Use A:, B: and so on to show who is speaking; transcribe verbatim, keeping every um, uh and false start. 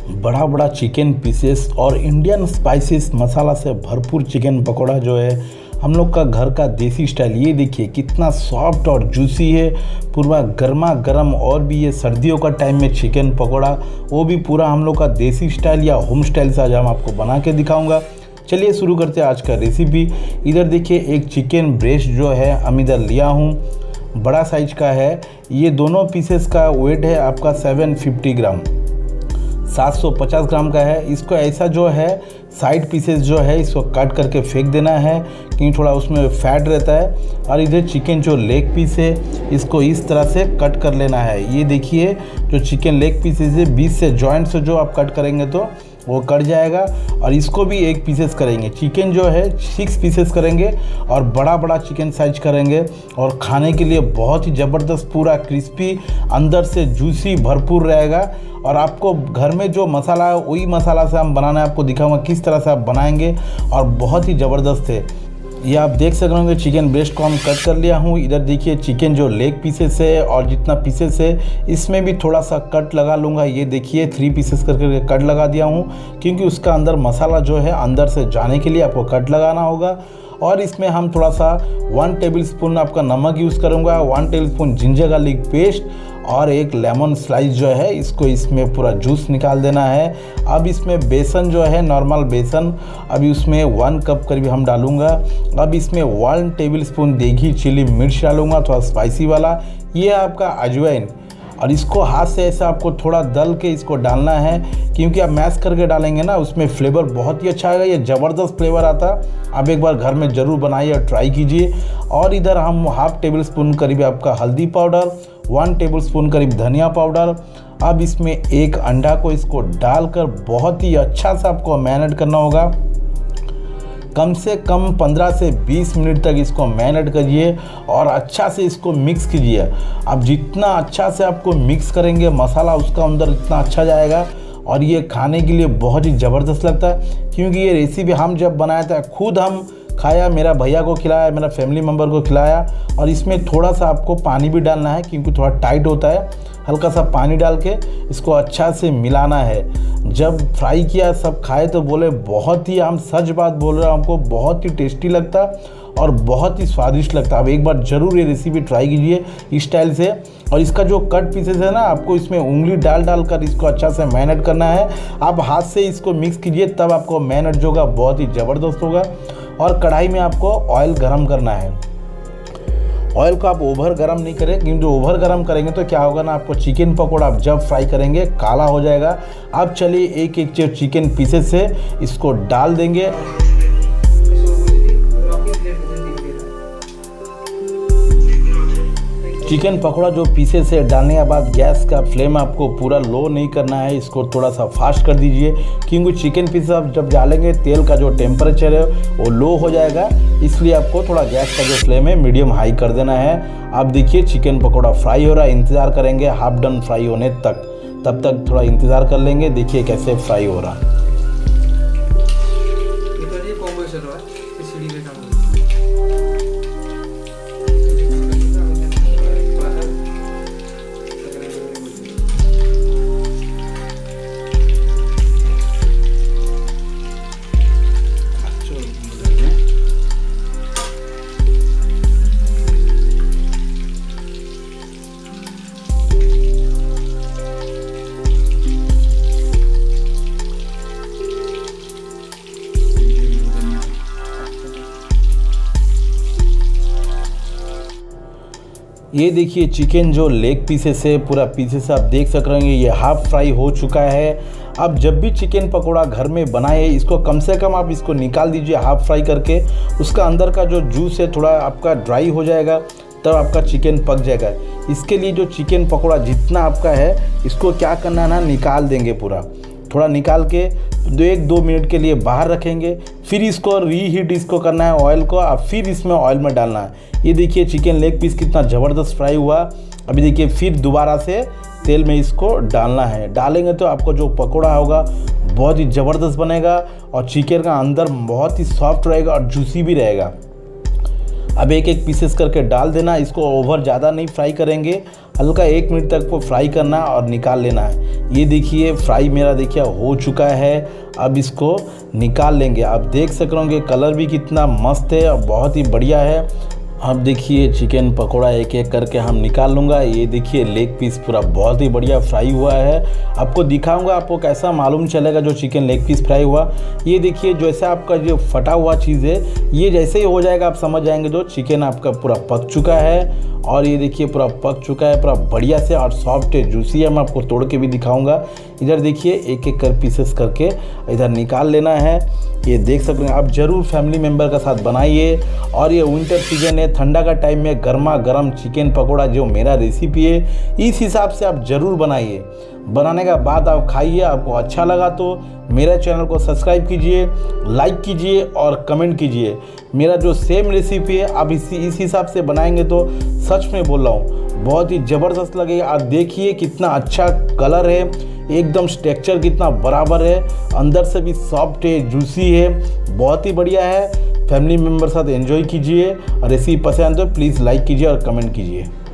A: बड़ा बड़ा chicken pieces और इंडियन स्पाइसेस मसाला से भरपूर चिकन पकौड़ा जो है हम लोग का घर का देसी स्टाइल। ये देखिए कितना सॉफ्ट और जूसी है, पूरा गर्मा गर्म। और भी ये सर्दियों का टाइम में चिकन पकौड़ा, वो भी पूरा हम लोग का देसी स्टाइल या होम स्टाइल से आज हम आपको बना के दिखाऊंगा। चलिए शुरू करते हैं आज का रेसिपी। इधर देखिए एक चिकन ब्रेस्ट जो है हम इधर लिया हूँ, बड़ा साइज का है। ये दोनों पीसेस का वेट है आपका सात सौ पचास ग्राम, सात सौ पचास ग्राम का है। इसको ऐसा जो है साइड पीसेस जो है इसको काट करके फेंक देना है, क्योंकि थोड़ा उसमें फैट रहता है। और इधर चिकन जो लेग पीस है इसको इस तरह से कट कर लेना है। ये देखिए जो चिकन लेग पीसेस है बीच से जॉइंट से जो आप कट करेंगे तो वो कट जाएगा। और इसको भी एक पीसेस करेंगे। चिकन जो है सिक्स पीसेस करेंगे और बड़ा बड़ा चिकन साइज करेंगे। और खाने के लिए बहुत ही ज़बरदस्त, पूरा क्रिस्पी, अंदर से जूसी भरपूर रहेगा। और आपको घर में जो मसाला है वही मसाला से हम बनाना है, आपको दिखाऊंगा किस तरह से आप बनाएंगे और बहुत ही ज़बरदस्त है। ये आप देख सक रहे चिकन ब्रेस्ट को हम कट कर लिया हूँ। इधर देखिए चिकन जो लेग पीसेस है और जितना पीसेस है इसमें भी थोड़ा सा कट लगा लूँगा। ये देखिए थ्री पीसेस करके कट लगा दिया हूँ, क्योंकि उसका अंदर मसाला जो है अंदर से जाने के लिए आपको कट लगाना होगा। और इसमें हम थोड़ा सा वन टेबल स्पून आपका नमक यूज़ करूँगा, one table spoon ginger garlic paste और एक लेमन स्लाइस जो है इसको इसमें पूरा जूस निकाल देना है। अब इसमें बेसन जो है नॉर्मल बेसन अभी उसमें वन कप करीब हम डालूंगा। अब इसमें वन टेबल स्पून देगी चिली मिर्च डालूंगा, थोड़ा स्पाइसी वाला। ये आपका अजवाइन, और इसको हाथ से ऐसा आपको थोड़ा दल के इसको डालना है, क्योंकि आप मैश करके डालेंगे ना उसमें फ्लेवर बहुत ही अच्छा आएगा। ये ज़बरदस्त फ्लेवर आता। आप एक बार घर में ज़रूर बनाइए और ट्राई कीजिए। और इधर हम हाफ टेबल स्पून करीब आपका हल्दी पाउडर, वन टेबल स्पून करीब धनिया पाउडर। अब इसमें एक अंडा को इसको डालकर बहुत ही अच्छा से आपको मैरिनेट करना होगा। कम से कम पंद्रह से बीस मिनट तक इसको मैरिनेट करिए और अच्छा से इसको मिक्स कीजिए। अब जितना अच्छा से आपको मिक्स करेंगे मसाला उसका अंदर इतना अच्छा जाएगा और ये खाने के लिए बहुत ही ज़बरदस्त लगता है। क्योंकि ये रेसिपी हम जब बनाया था खुद हम खाया, मेरा भैया को खिलाया, मेरा फैमिली मेम्बर को खिलाया। और इसमें थोड़ा सा आपको पानी भी डालना है, क्योंकि थोड़ा टाइट होता है। हल्का सा पानी डाल के इसको अच्छा से मिलाना है। जब फ्राई किया सब खाए तो बोले बहुत ही, हम सच बात बोल रहे हैं, हमको बहुत ही टेस्टी लगता और बहुत ही स्वादिष्ट लगता है। आप एक बार ज़रूर ये रेसिपी ट्राई कीजिए इस स्टाइल से। और इसका जो कट पीसेस है ना, आपको इसमें उंगली डाल डाल कर इसको अच्छा से मैरिनेट करना है। आप हाथ से इसको मिक्स कीजिए, तब आपको मैरिनेट जो होगा बहुत ही ज़बरदस्त होगा। और कढ़ाई में आपको ऑयल गरम करना है। ऑयल को आप ओवर गरम नहीं करें, क्योंकि जो ओवर गरम करेंगे तो क्या होगा ना, आपको चिकन पकौड़ा आप जब फ्राई करेंगे काला हो जाएगा। अब चलिए एक एक जो चिकन पीसेस है इसको डाल देंगे। चिकन पकौड़ा जो पीसेस है डालने के बाद गैस का फ्लेम आपको पूरा लो नहीं करना है, इसको थोड़ा सा फास्ट कर दीजिए। क्योंकि चिकन पीसेस आप जब डालेंगे तेल का जो टेम्परेचर है वो लो हो जाएगा, इसलिए आपको थोड़ा गैस का जो फ्लेम है मीडियम हाई कर देना है। आप देखिए चिकन पकौड़ा फ्राई हो रहा है, इंतज़ार करेंगे हाफ डन फ्राई होने तक, तब तक थोड़ा इंतज़ार कर लेंगे। देखिए कैसे फ्राई हो रहा है। ये देखिए चिकन जो लेग पीसेस है पूरा पीसेस आप देख सक रहे हैं, ये हाफ फ्राई हो चुका है। अब जब भी चिकन पकोड़ा घर में बनाए इसको कम से कम आप इसको निकाल दीजिए हाफ फ्राई करके। उसका अंदर का जो जूस है थोड़ा आपका ड्राई हो जाएगा, तब आपका चिकन पक जाएगा। इसके लिए जो चिकन पकोड़ा जितना आपका है इसको क्या करना है ना, निकाल देंगे पूरा, थोड़ा निकाल के दो एक दो मिनट के लिए बाहर रखेंगे। फिर इसको रीहीट इसको करना है ऑयल को, अब फिर इसमें ऑयल में डालना है। ये देखिए चिकन लेग पीस कितना ज़बरदस्त फ्राई हुआ। अभी देखिए फिर दोबारा से तेल में इसको डालना है। डालेंगे तो आपको जो पकोड़ा होगा बहुत ही ज़बरदस्त बनेगा और चिकन का अंदर बहुत ही सॉफ्ट रहेगा और जूसी भी रहेगा। अब एक एक पीसेस करके डाल देना। इसको ओवर ज़्यादा नहीं फ्राई करेंगे, हल्का एक मिनट तक वो फ्राई करना और निकाल लेना है। ये देखिए फ्राई मेरा देखिए हो चुका है। अब इसको निकाल लेंगे। आप देख सक रहे होंगे कलर भी कितना मस्त है और बहुत ही बढ़िया है। अब देखिए चिकन पकोड़ा एक एक करके हम निकाल लूँगा। ये देखिए लेग पीस पूरा बहुत ही बढ़िया फ्राई हुआ है। आपको दिखाऊंगा आपको कैसा मालूम चलेगा जो चिकन लेग पीस फ्राई हुआ। ये देखिए जैसे आपका जो फटा हुआ चीज़ है ये जैसे ही हो जाएगा आप समझ जाएंगे जो चिकन आपका पूरा पक चुका है। और ये देखिए पूरा पक चुका है पूरा बढ़िया से और सॉफ्ट है, जूसी है। मैं आपको तोड़ के भी दिखाऊंगा। इधर देखिए एक एक कर पीसेस करके इधर निकाल लेना है। ये देख सकते हैं आप ज़रूर फैमिली मेम्बर का साथ बनाइए। और ये विंटर सीजन है, ठंडा का टाइम में गर्मा गर्म चिकन पकोड़ा जो मेरा रेसिपी है इस हिसाब से आप ज़रूर बनाइए। बनाने के बाद आप खाइए। आपको अच्छा लगा तो मेरे चैनल को सब्सक्राइब कीजिए, लाइक कीजिए और कमेंट कीजिए। मेरा जो सेम रेसिपी है आप इसी इस हिसाब से बनाएंगे तो सच में बोल रहा हूँ बहुत ही ज़बरदस्त लगेगा। आप देखिए कितना अच्छा कलर है, एकदम टेक्सचर कितना बराबर है, अंदर से भी सॉफ्ट है, जूसी है, बहुत ही बढ़िया है। फैमिली मेम्बर साथ एंजॉय कीजिए और रेसिपी पसंद तो प्लीज़ लाइक कीजिए और कमेंट कीजिए।